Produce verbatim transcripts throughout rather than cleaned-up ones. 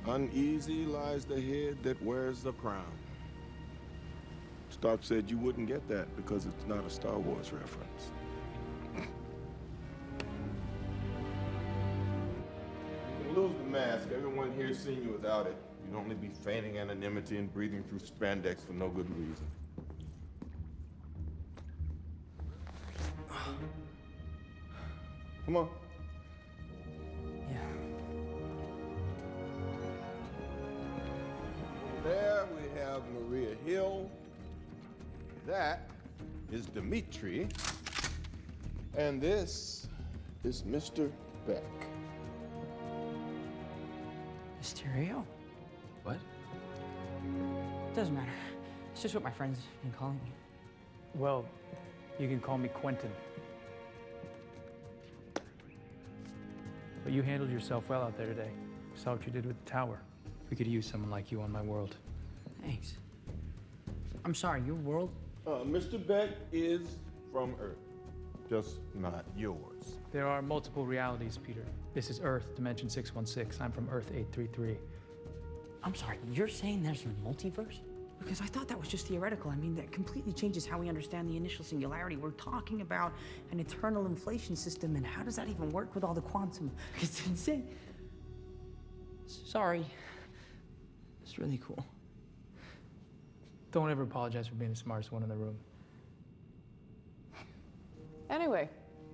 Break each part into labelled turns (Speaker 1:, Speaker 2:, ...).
Speaker 1: Uneasy lies the head that wears the crown. Stark said you wouldn't get that because it's not a Star Wars reference. You can lose the mask. Everyone here's seen you without it. You'd only be feigning anonymity and breathing through spandex for no good reason. Come on.
Speaker 2: Yeah.
Speaker 1: There we have Maria Hill. That is Dimitri. And this is Mister Beck.
Speaker 2: Mysterio?
Speaker 3: What?
Speaker 2: Doesn't matter. It's just what my friends have been calling me.
Speaker 4: Well, you can call me Quentin. But you handled yourself well out there today. Saw what you did with the tower. We could use someone like you on my world.
Speaker 2: Thanks. I'm sorry, your world?
Speaker 1: Uh, Mister Beck is from Earth, just not yours.
Speaker 4: There are multiple realities, Peter. This is Earth, Dimension six one six. I'm from Earth eight three three.
Speaker 2: I'm sorry, you're saying there's a multiverse? Because I thought that was just theoretical. I mean, that completely changes how we understand the initial singularity. We're talking about an eternal inflation system, and how does that even work with all the quantum? It's insane. Sorry. It's really cool.
Speaker 4: Don't ever apologize for being the smartest one in the room.
Speaker 5: Anyway.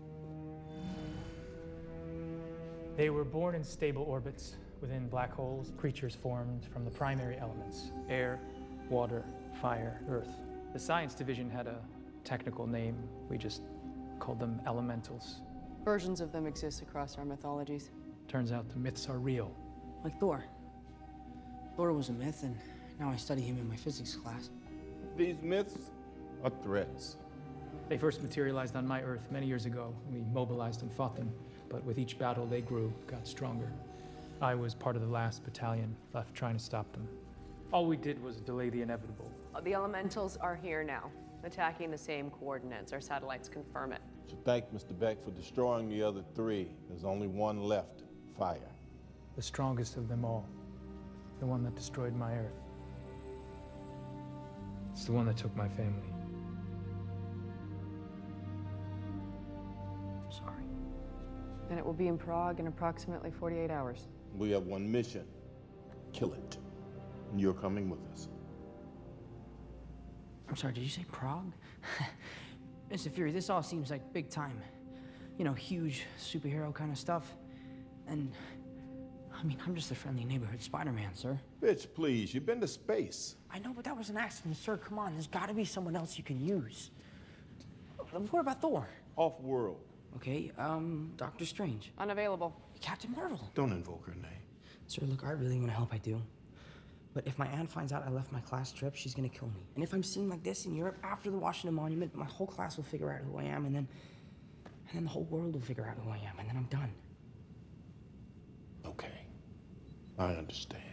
Speaker 4: They were born in stable orbits. Within black holes, creatures formed from the primary elements: air, water, fire, earth. The science division had a technical name. We just called them elementals.
Speaker 5: Versions of them exist across our mythologies.
Speaker 4: Turns out the myths are real.
Speaker 2: Like Thor. Thor was a myth, and now I study him in my physics class.
Speaker 1: These myths are threats.
Speaker 4: They first materialized on my Earth many years ago. We mobilized and fought them, but with each battle they grew, got stronger. I was part of the last battalion left trying to stop them. All we did was delay the inevitable.
Speaker 5: The elementals are here now, attacking the same coordinates. Our satellites confirm it.
Speaker 1: So thank Mister Beck for destroying the other three. There's only one left, fire.
Speaker 4: The strongest of them all. The one that destroyed my Earth. It's the one that took my family.
Speaker 2: I'm sorry.
Speaker 5: And it will be in Prague in approximately forty-eight hours.
Speaker 1: We have one mission. Kill it. And you're coming with us.
Speaker 2: I'm sorry, did you say Prague? Mister Fury, this all seems like big time. You know, huge superhero kind of stuff. And, I mean, I'm just a friendly neighborhood Spider-Man, sir.
Speaker 1: Bitch, please, you've been to space.
Speaker 2: I know, but that was an accident, sir. Come on, there's gotta be someone else you can use. What about Thor?
Speaker 1: Off-world.
Speaker 2: Okay, um, Doctor Strange.
Speaker 5: Unavailable.
Speaker 2: Captain Marvel.
Speaker 1: Don't invoke her name.
Speaker 2: Sir, look, I really want to help, I do. But if my aunt finds out I left my class trip, she's gonna kill me. And if I'm seen like this in Europe after the Washington Monument, my whole class will figure out who I am, and then, and then the whole world will figure out who I am, and then I'm done.
Speaker 1: Okay, I understand.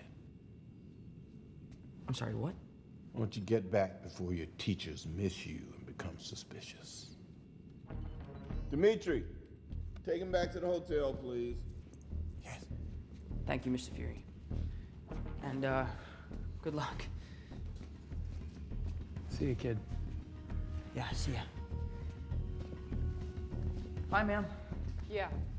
Speaker 2: I'm sorry, what?
Speaker 1: Why don't you get back before your teachers miss you and become suspicious? Dimitri, take him back to the hotel, please.
Speaker 2: Yes. Thank you, Mister Fury. And, uh, good luck.
Speaker 4: See you, kid.
Speaker 2: Yeah, see ya. Bye, ma'am.
Speaker 5: Yeah.